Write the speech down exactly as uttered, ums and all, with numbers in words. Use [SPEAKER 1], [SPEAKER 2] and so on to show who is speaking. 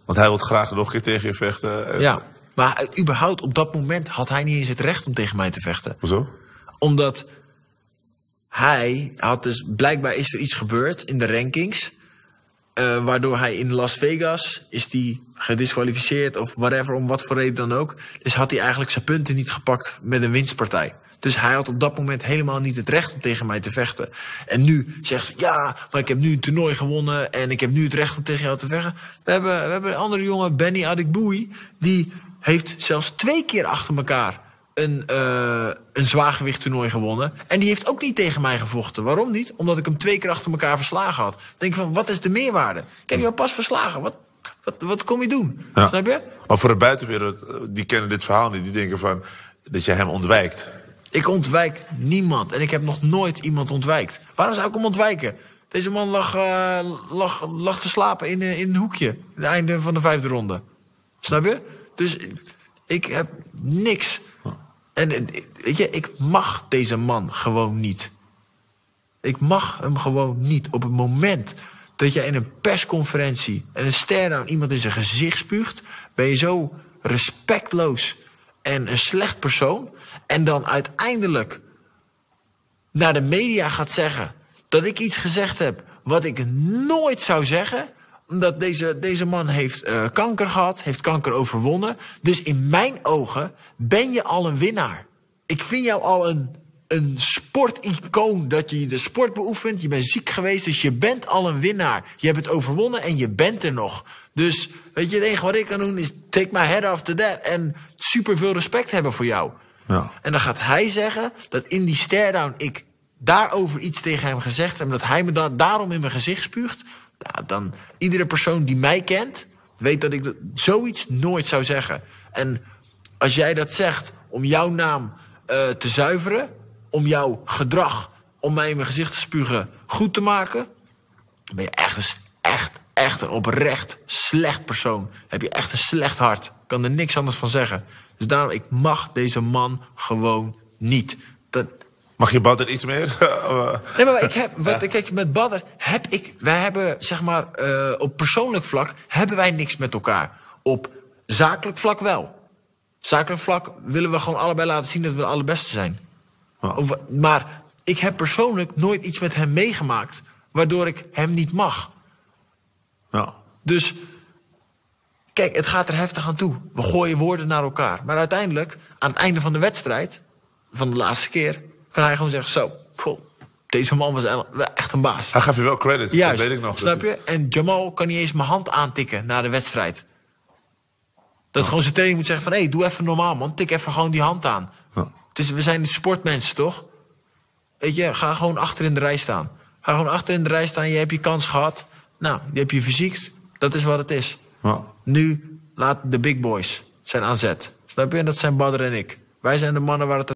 [SPEAKER 1] Want hij wil graag nog een keer tegen je vechten. En...
[SPEAKER 2] Ja, maar uh, überhaupt op dat moment had hij niet eens het recht om tegen mij te vechten.
[SPEAKER 1] Hoezo?
[SPEAKER 2] Omdat hij had dus... Blijkbaar is er iets gebeurd in de rankings... Uh, waardoor hij in Las Vegas is die gedisqualificeerd of whatever, om wat voor reden dan ook. Dus had hij eigenlijk zijn punten niet gepakt met een winstpartij. Dus hij had op dat moment helemaal niet het recht om tegen mij te vechten. En nu zegt hij, ja, maar ik heb nu een toernooi gewonnen en ik heb nu het recht om tegen jou te vechten. We hebben, we hebben een andere jongen, Benny Adikboui, die heeft zelfs twee keer achter elkaar een, uh, een zwaargewicht toernooi gewonnen. En die heeft ook niet tegen mij gevochten. Waarom niet? Omdat ik hem twee keer achter elkaar verslagen had. Denk van, wat is de meerwaarde? Ik heb jou pas verslagen. Wat, wat, wat kom je doen? Ja. Snap je?
[SPEAKER 1] Maar voor de buitenwereld, die kennen dit verhaal niet. Die denken van, dat je hem ontwijkt.
[SPEAKER 2] Ik ontwijk niemand. En ik heb nog nooit iemand ontwijkt. Waarom zou ik hem ontwijken? Deze man lag, uh, lag, lag te slapen in, in een hoekje. Het einde van de vijfde ronde. Snap je? Dus ik heb niks. En weet je, ik mag deze man gewoon niet. Ik mag hem gewoon niet. Op het moment dat je in een persconferentie en een stare-down iemand in zijn gezicht spuugt, ben je zo respectloos en een slecht persoon. En dan uiteindelijk naar de media gaat zeggen dat ik iets gezegd heb wat ik nooit zou zeggen. Omdat deze, deze man heeft uh, kanker gehad, heeft kanker overwonnen. Dus in mijn ogen ben je al een winnaar. Ik vind jou al een, een sporticoon, dat je de sport beoefent. Je bent ziek geweest, dus je bent al een winnaar. Je hebt het overwonnen en je bent er nog. Dus weet je, het enige wat ik kan doen is take my head off to that. En super veel respect hebben voor jou. Ja. En dan gaat hij zeggen dat in die stare-down ik daarover iets tegen hem gezegd heb. En dat hij me da- daarom in mijn gezicht spuugt. Nou, dan iedere persoon die mij kent weet dat ik dat, zoiets nooit zou zeggen. En als jij dat zegt om jouw naam uh, te zuiveren, om jouw gedrag, om mij in mijn gezicht te spugen, goed te maken, dan ben je echt een, echt, echt een oprecht slecht persoon. Heb je echt een slecht hart. Ik kan er niks anders van zeggen. Dus daarom, ik mag deze man gewoon niet. Dat,
[SPEAKER 1] Mag je Badr iets meer?
[SPEAKER 2] Nee, maar ik heb, wat, kijk, met Badr heb ik, wij hebben, zeg maar, uh, op persoonlijk vlak hebben wij niks met elkaar. Op zakelijk vlak wel. Zakelijk vlak willen we gewoon allebei laten zien dat we de allerbeste zijn. Oh. Of, maar ik heb persoonlijk nooit iets met hem meegemaakt waardoor ik hem niet mag.
[SPEAKER 1] Oh.
[SPEAKER 2] Dus, kijk, het gaat er heftig aan toe. We gooien woorden naar elkaar. Maar uiteindelijk, aan het einde van de wedstrijd, van de laatste keer, kan hij gewoon zeggen, zo, goh, deze man was echt een baas.
[SPEAKER 1] Hij gaf je wel credit,
[SPEAKER 2] juist,
[SPEAKER 1] dat weet ik nog.
[SPEAKER 2] Snap je? En Jamal kan niet eens mijn hand aantikken na de wedstrijd. Dat oh. gewoon zijn trainer moet zeggen van, hé, hey, doe even normaal, man. Tik even gewoon die hand aan. Oh. Het is, we zijn sportmensen, toch? Weet je, ga gewoon achter in de rij staan. Ga gewoon achter in de rij staan, je hebt je kans gehad. Nou, je hebt je fysiek, dat is wat het is. Oh. Nu, laat de big boys zijn aan zet. Snap je? En dat zijn Badr en ik. Wij zijn de mannen waar het